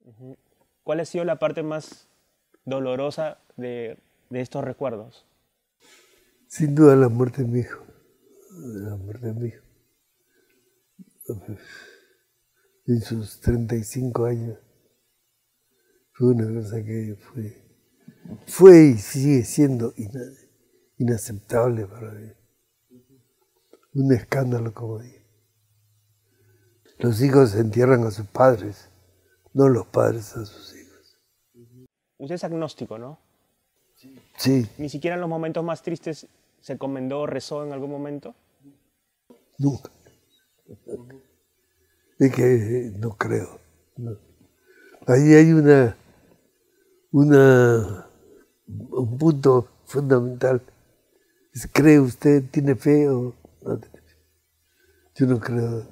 Ujú. ¿Cuál ha sido la parte más dolorosa de estos recuerdos? Sin duda la muerte de mi hijo. La muerte de mi hijo. En sus 35 años. Fue una cosa que fue y sigue siendo inaceptable para mí. Un escándalo, como digo. Los hijos entierran a sus padres, no los padres a sus hijos. Usted es agnóstico, ¿no? Sí, Ni siquiera en los momentos más tristes se encomendó o rezó en algún momento. nunca. Es que no creo. No. Ahí hay un punto fundamental. ¿Cree usted, tiene fe o no tiene fe? Yo no creo.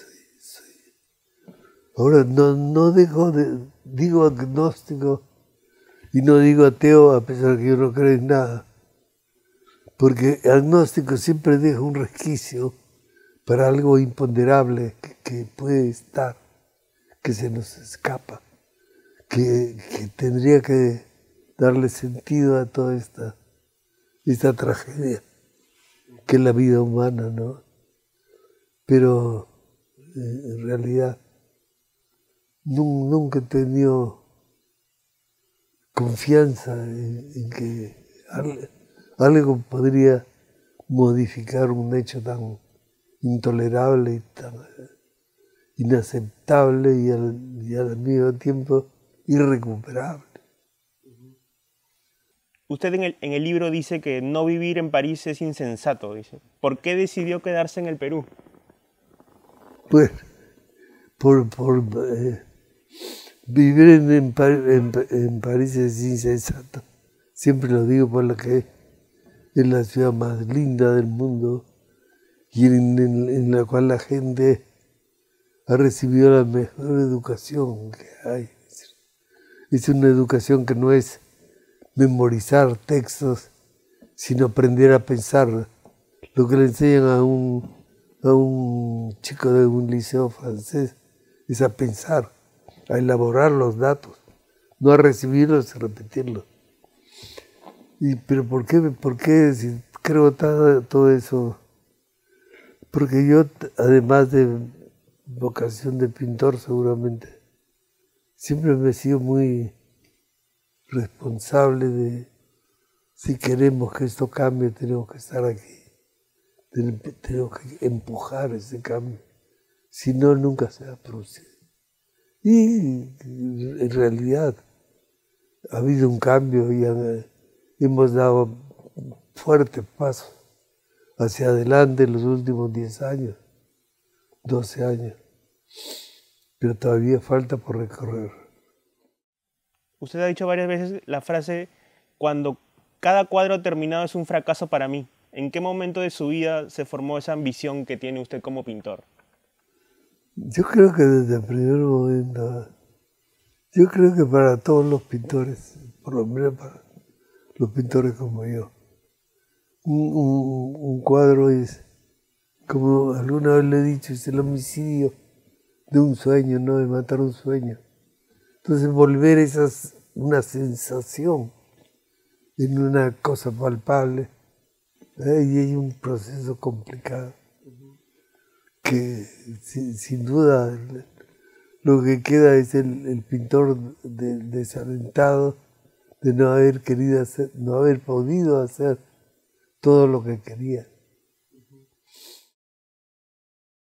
Ahora no digo agnóstico y no digo ateo a pesar de que yo no creo en nada. Porque agnóstico siempre deja un resquicio para algo imponderable que puede estar, que se nos escapa, que tendría que darle sentido a toda esta tragedia que es la vida humana, ¿no? Pero en realidad nunca he tenido confianza en que algo podría modificar un hecho tan intolerable y tan inaceptable y al mismo tiempo irrecuperable. Usted en el libro dice que no vivir en París es insensato, dice. ¿Por qué decidió quedarse en el Perú? Pues por vivir en París es insensato. Siempre lo digo por lo que es la ciudad más linda del mundo y en la cual la gente ha recibido la mejor educación que hay. Es una educación que no es memorizar textos, sino aprender a pensar. Lo que le enseñan a un chico de un liceo francés es a pensar, a elaborar los datos, no a recibirlos y repetirlos. ¿Pero por qué si creo todo eso? Porque yo, además de vocación de pintor seguramente, siempre me he sido muy responsable de si queremos que esto cambie, tenemos que estar aquí, tenemos que empujar ese cambio, si no, nunca se va a producir. Y en realidad ha habido un cambio y hemos dado fuertes pasos hacia adelante en los últimos 10 años, 12 años, pero todavía falta por recorrer. Usted ha dicho varias veces la frase, cuando cada cuadro terminado es un fracaso para mí. ¿En qué momento de su vida se formó esa ambición que tiene usted como pintor? Yo creo que desde el primer momento, yo creo que para todos los pintores, por lo menos para los pintores como yo, un cuadro es, como alguna vez le he dicho, es el homicidio de un sueño, no de matar un sueño. Entonces volver una sensación en una cosa palpable, y hay un proceso complicado que sin duda lo que queda es el pintor desalentado de no haber querido hacer, no haber podido hacer todo lo que quería.